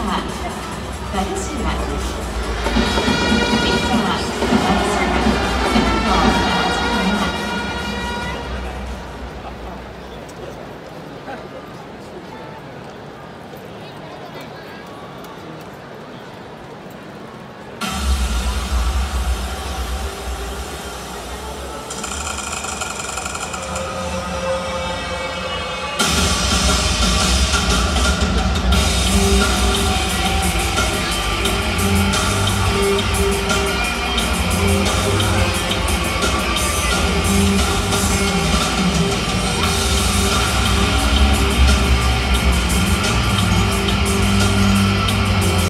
ガルシア、ビクター・ガルシア、背番号77。